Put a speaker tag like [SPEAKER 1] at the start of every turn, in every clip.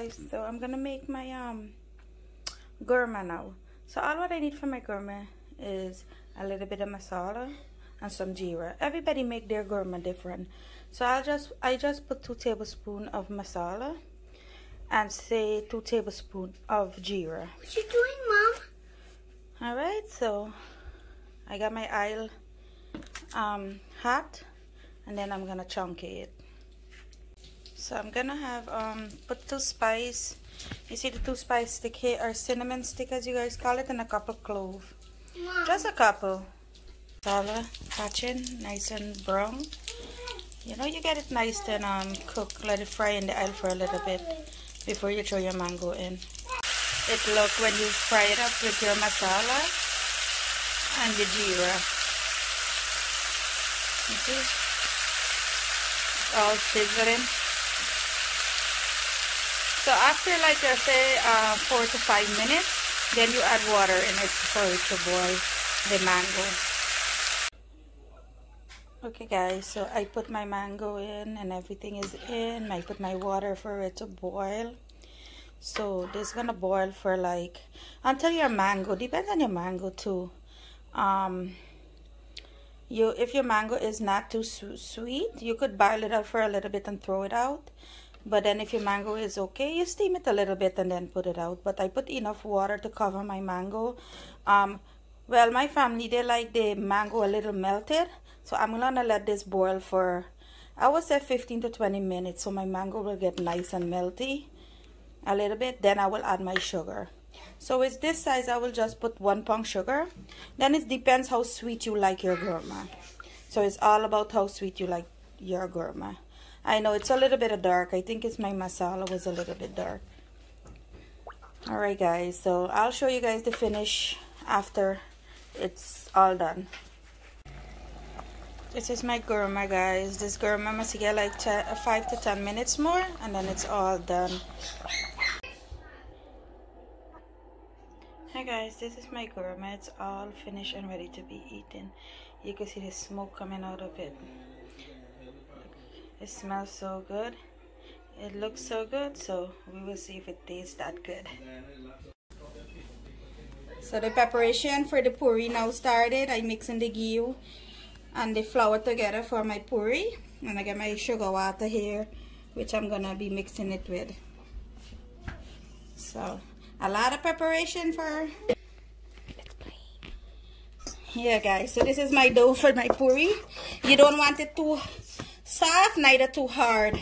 [SPEAKER 1] guys, so I'm gonna make my gurma now. So all what I need for my gurma is a little bit of masala and some jeera. Everybody make their gurma different, so I just put 2 tablespoons of masala and say 2 tablespoons of jeera.
[SPEAKER 2] What you doing, Mom?
[SPEAKER 1] All right, so I got my oil hot, and then I'm gonna chunky it. So I'm gonna have put 2 spice. You see the 2 spice stick here, or cinnamon stick as you guys call it, and a couple clove.
[SPEAKER 2] Mom.
[SPEAKER 1] Just a couple. Masala touching nice and brown. You know, you get it nice and cook. Let it fry in the oil for a little bit before you throw your mango in. It look when you fry it up with your masala and the jeera. You see? It's all sizzling. So after, like I say, 4 to 5 minutes, then you add water in it for it to boil the mango. Okay guys, so I put my mango in and everything is in. I put my water for it to boil. So this is gonna boil for like until your mango, depends on your mango too. If your mango is not too sweet, you could boil it out for a little bit and throw it out. But then if your mango is okay, you steam it a little bit and then put it out. But I put enough water to cover my mango. Well, my family, they like the mango a little melted. So I'm gonna let this boil for, I would say 15 to 20 minutes. So my mango will get nice and melty a little bit. Then I will add my sugar. So it's this size, I will just put 1 pound sugar. Then it depends how sweet you like your gurma. So it's all about how sweet you like your gurma. I know it's a little bit dark. I think it's my masala was a little bit dark. Alright guys, so I'll show you guys the finish after it's all done. This is my gurma, guys. This gurma must get like 5 to 10 minutes more, and then it's all done. Hi guys, this is my gurma. It's all finished and ready to be eaten. You can see the smoke coming out of it. It smells so good. It looks so good, so we will see if it tastes that good. So the preparation for the puri now started. I'm mixing the ghee and the flour together for my puri, and I got my sugar water here, which I'm gonna be mixing it with. So a lot of preparation for. Yeah guys, so this is my dough for my puri. You don't want it too soft, neither too hard.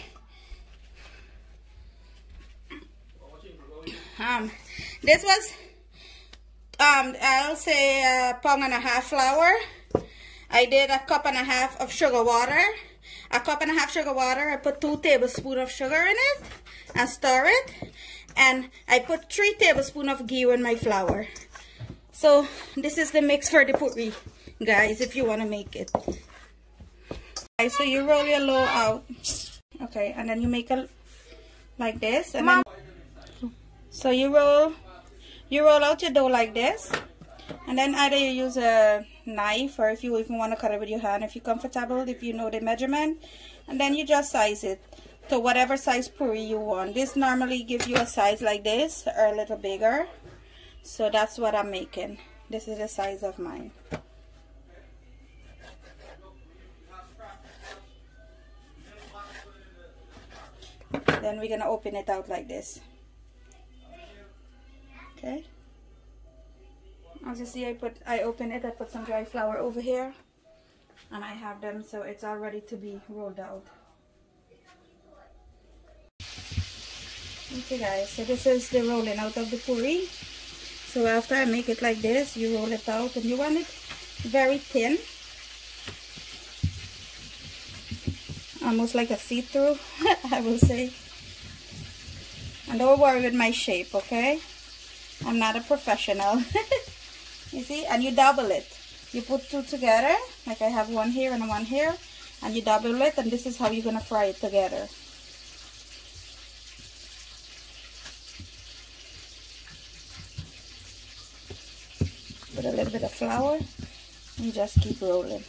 [SPEAKER 1] This was I'll say 1.5 pounds flour. I did 1.5 cups of sugar water. 1.5 cups sugar water. I put 2 tablespoons of sugar in it and stir it. And I put 3 tablespoons of ghee in my flour. So this is the mix for the puri, guys, if you want to make it. Okay, so you roll your dough out. Okay, and then you make it like this. And then, so you roll out your dough like this. And then either you use a knife, or if you even want to cut it with your hand, if you're comfortable, if you know the measurement. And then you just size it to whatever size puri you want. This normally gives you a size like this or a little bigger. So that's what I'm making. This is the size of mine. Then we're gonna open it out like this. Okay. As you see, I open it. I put some dry flour over here, and I have them, so it's all ready to be rolled out. Okay guys, so this is the rolling out of the puri. So after I make it like this, you roll it out, and you want it very thin, almost like a see-through, I will say. And don't worry with my shape, okay? I'm not a professional. You see, and you double it. You put 2 together, like I have 1 here and 1 here, and you double it, and this is how you're gonna fry it together. Put a little bit of flour and just keep rolling.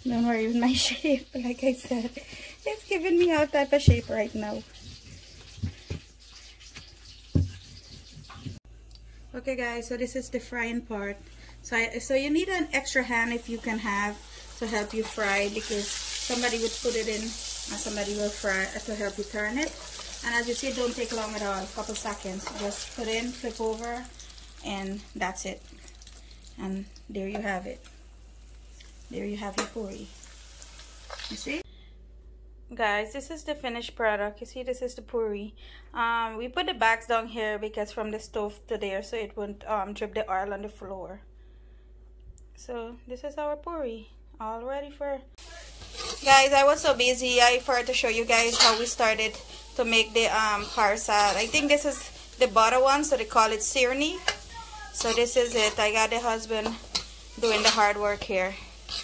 [SPEAKER 1] Don't worry with my shape. Like I said, it's giving me all type of shape right now. Okay guys, so this is the frying part. So you need an extra hand if you can have to help you fry, because somebody would put it in and somebody will fry to help you turn it. And as you see, it don't take long at all, a couple seconds. Just put in, flip over, and that's it. And there you have it. There you have your puri. You see? Guys, this is the finished product. You see, this is the puri. We put the bags down here because from the stove to there, so it won't drip the oil on the floor. So this is our puri, all ready for. Guys, I was so busy, I forgot to show you guys how we started to make the parsad. I think this is the butter one, so they call it sirni. So this is it. I got the husband doing the hard work here.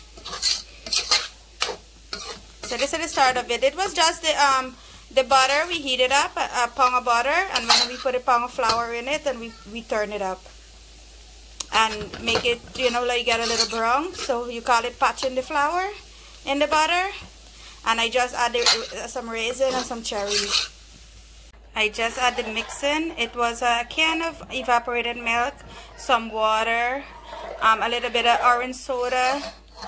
[SPEAKER 1] So this is the start of it. It was just the butter. We heated up a pound of butter, and when we put a pound of flour in it, and we turn it up and make it, you know, like get a little brown. So you call it patching the flour in the butter. And I just added some raisin and some cherries. I just added the mix in. It was a can of evaporated milk, some water, a little bit of orange soda.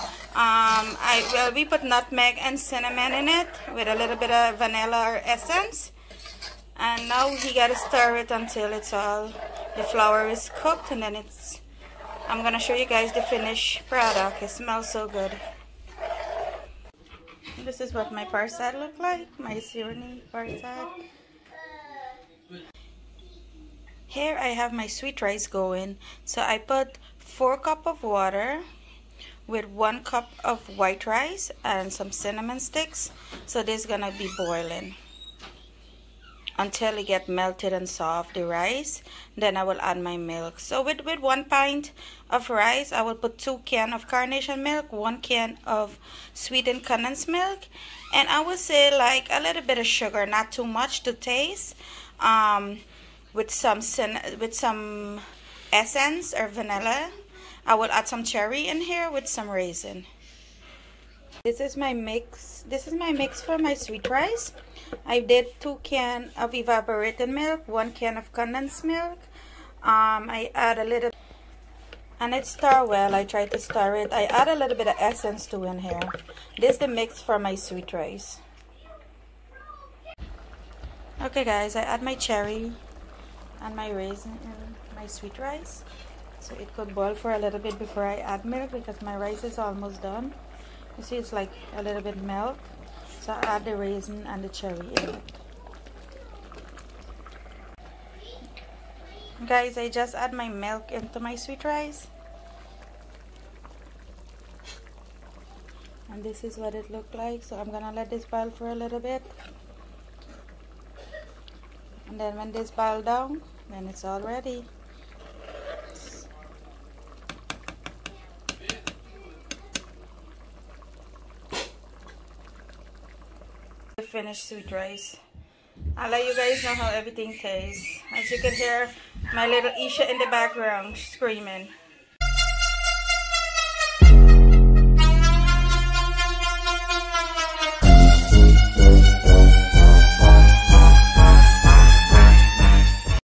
[SPEAKER 1] We put nutmeg and cinnamon in it with a little bit of vanilla or essence. And now we gotta stir it until it's all, the flour is cooked, and then I'm gonna show you guys the finished product. It smells so good. This is what my parsad look like, my sirni parsad. Here I have my sweet rice going. So I put 4 cups of water with 1 cup of white rice and some cinnamon sticks. So this is gonna be boiling until it get melted and soft, the rice. Then I will add my milk. So with 1 pint of rice, I will put 2 cans of carnation milk, 1 can of sweetened condensed milk, and I would say like a little bit of sugar, not too much to taste, with some essence or vanilla. I will add some cherry in here with some raisin. This is my mix. This is my mix for my sweet rice. I did 2 cans of evaporated milk, 1 can of condensed milk. I add a little, and it stir well. I try to stir it. I add a little bit of essence too in here. This is the mix for my sweet rice. Okay guys, I add my cherry and my raisin in my sweet rice. So it could boil for a little bit before I add milk, because my rice is almost done. You see, it's like a little bit melt. So I add the raisin and the cherry in it. Guys, I just add my milk into my sweet rice. And this is what it looked like. So I'm gonna let this boil for a little bit. And then when this boils down, then it's all ready. Finished sweet rice. I'll let you guys know how everything tastes. As you can hear my little Isha in the background screaming.